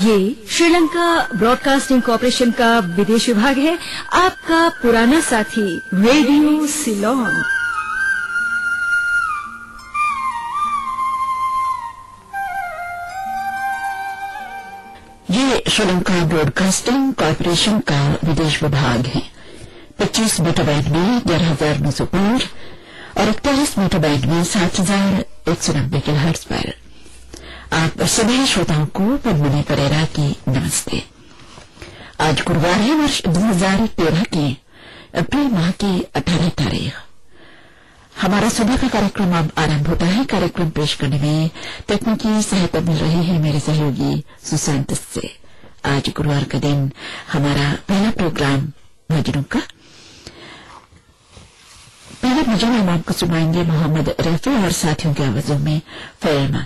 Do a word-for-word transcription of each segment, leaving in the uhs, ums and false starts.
ये Sri Lanka broadcasting corporation का विदेश विभाग है, आपका पुराना साथी रेडियो सिलोन। ये श्रीलंका ब्रॉडकास्टिंग कॉरपोरेशन का विदेश विभाग है। पच्चीस मीटर बैंड में ग्यारह हजार नौ सौ पांच और इकतालीस मीटर बैंड में सात हजार एक सौ नब्बे किलोहर्ट्ज पर आप सभी श्रोताओं को पद्मिनी परेरा की नमस्ते। आज गुरुवार है, वर्ष दो हजार तेरह की अप्रैल माह की अठारह तारीख। हमारा सुबह का कार्यक्रम अब आरंभ होता है। कार्यक्रम पेश करने में तकनीकी सहायता मिल रही है मेरे सहयोगी सुशांत से। आज गुरुवार का दिन हमारा पहला प्रोग्राम भजनों का। पहले भजन हम आपको सुनाएंगे मोहम्मद रफी और साथियों की आवाजों में फिल्म।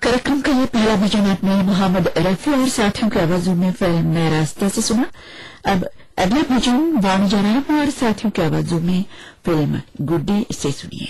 कार्यक्रम का ये पहला भजन आपने मोहम्मद रफी और साथियों की आवाजों में फिल्म नए रास्ते से सुना। अब अगला भजन वाणी जनाब और साथियों की आवाजों में फिल्म गुड्डी से सुनिए।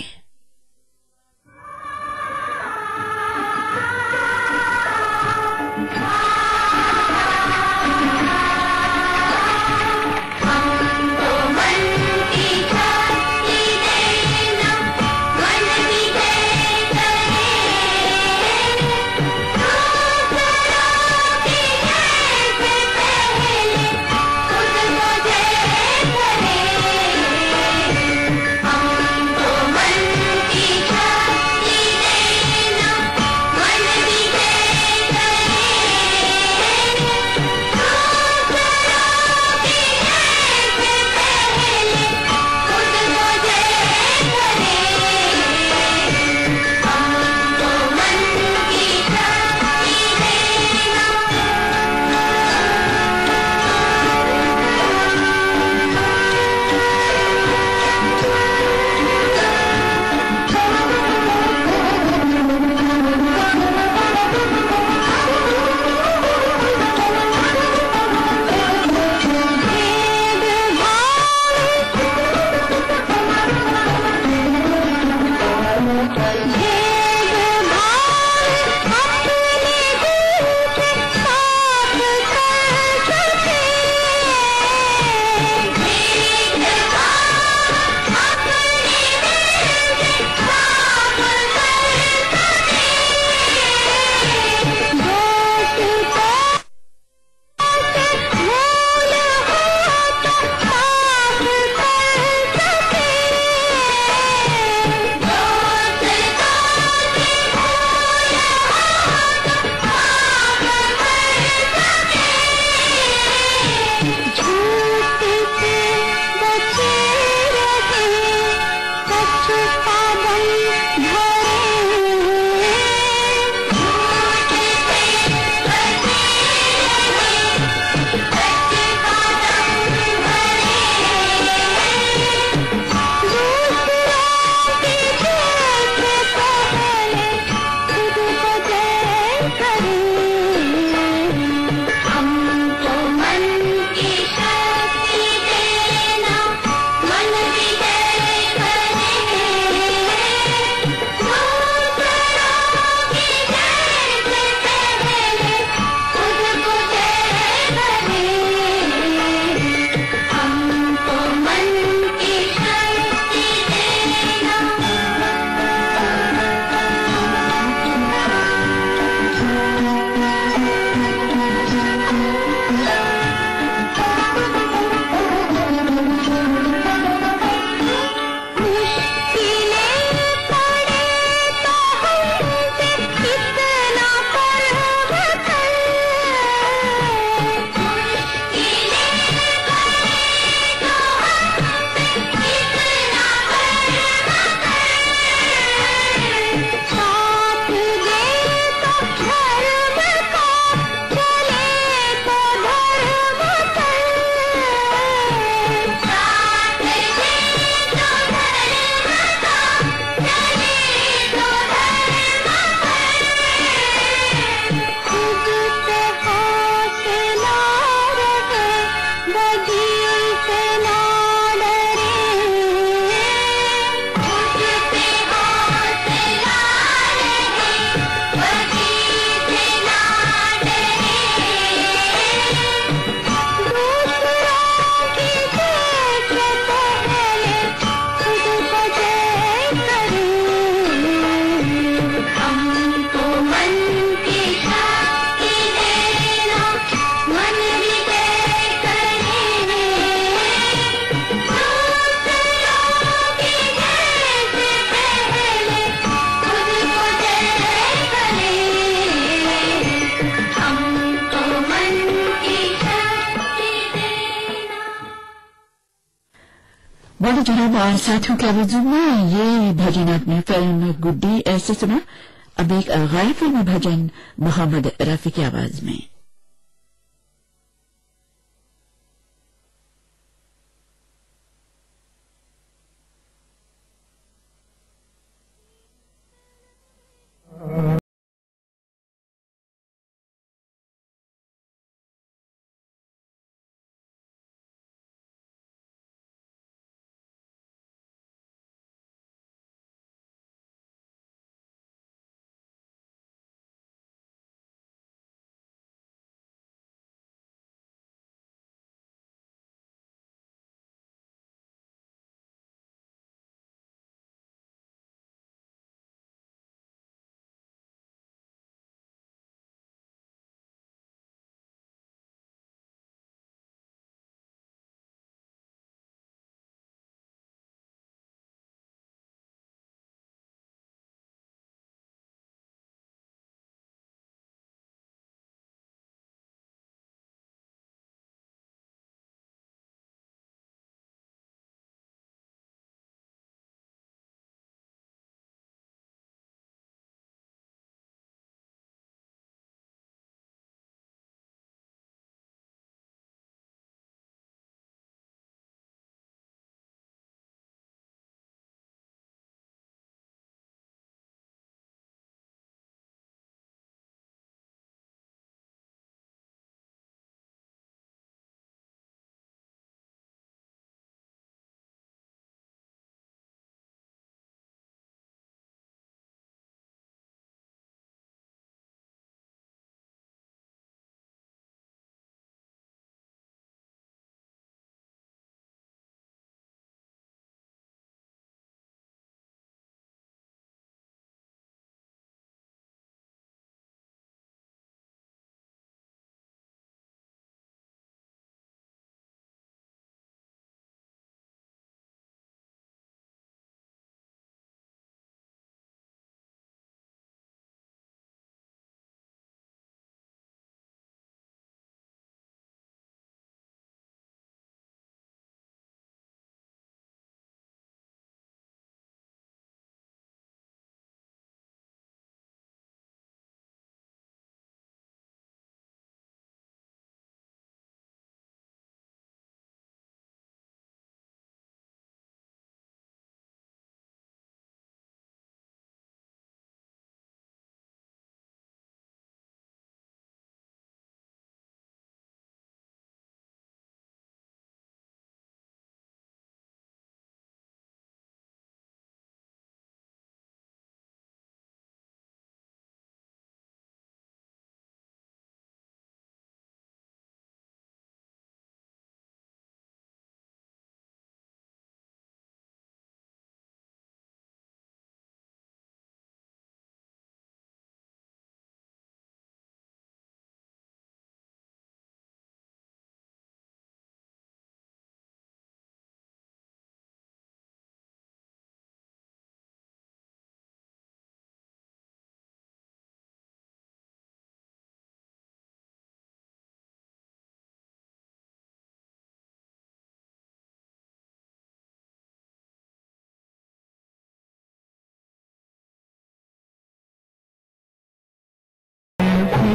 बोलो जनाब और साथियों के आवाजों में ये भजन आपने फिल्म गुड्डी ऐसे सुना। अब एक गैर फिल्मी भजन मोहम्मद रफी की आवाज में।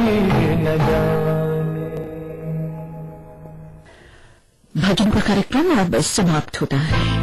न जाने। भजन का कार्यक्रम अब समाप्त होता है।